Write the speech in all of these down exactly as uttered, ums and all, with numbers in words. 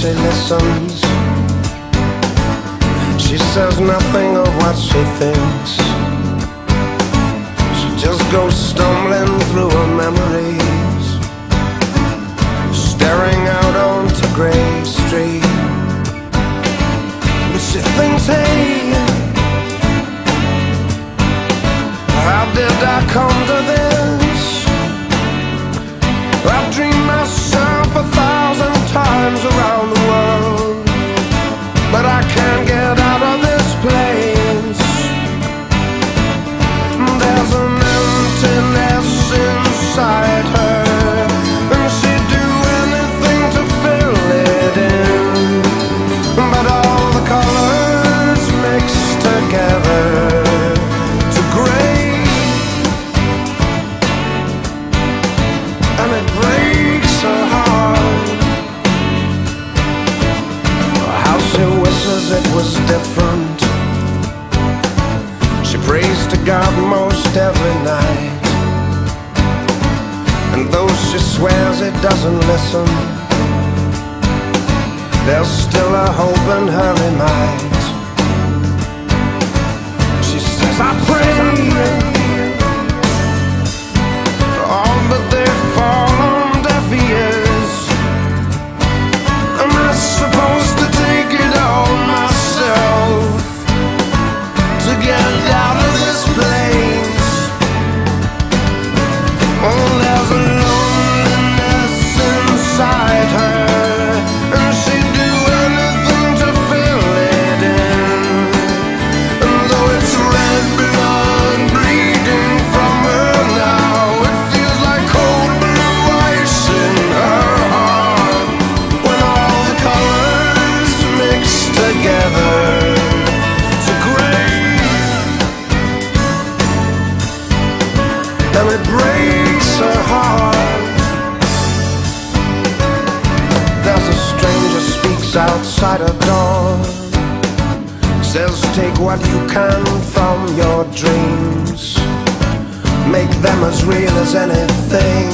she listens. She says nothing of what she thinks. She just goes stumbling through her memories, staring out onto Grey Street. But she thinks, hey, how did I come to this? I've dreamed myself a thousand times around the world, but I can't get out of this place. There's an emptiness inside her, and she'd do anything to fill it in. But all the colors mixed together to gray, and it breaks her heart. How she wishes it was different. She prays to God most every night, and though she swears He doesn't listen, there's still a hope in her He might. She says, I pray, oh, but they fall on deaf ears. Am I supposed to take it all myself to get out of this place? Oh, there's a loneliness inside her, and she'd do anything to fill it in. And though it's red blood bleeding from her now, it feels like cold blue ice in her heart. When all the colors mix together to gray, and it breaks her heart. There's a stranger speaks outside her door, says take what you can from your dreams, make them as real as anything.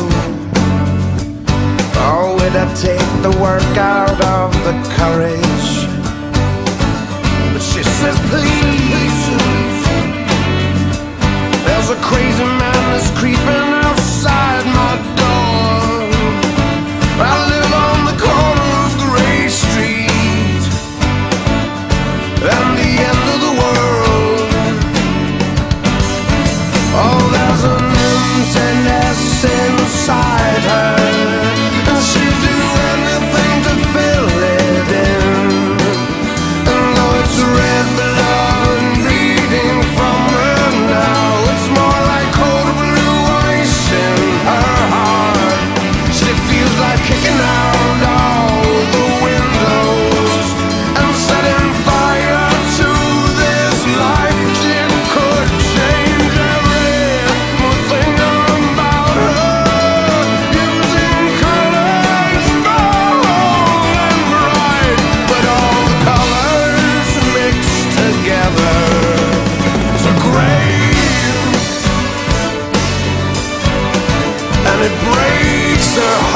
Oh, it'd take the work out of the courage, but she says please, there's a crazy man that's creeping outside my door. I live on the corner of Grey Street and the end of the world. Oh, there's an emptiness inside her, and she'd do anything to fill it in. And though it's red blood bleeding from her now, it's more like cold blue ice in her heart. She feels like kicking out all the windows and setting fire to this life. It could change everything about her, using colors bold and bright, but all the colors mixed together to gray, and it breaks her heart.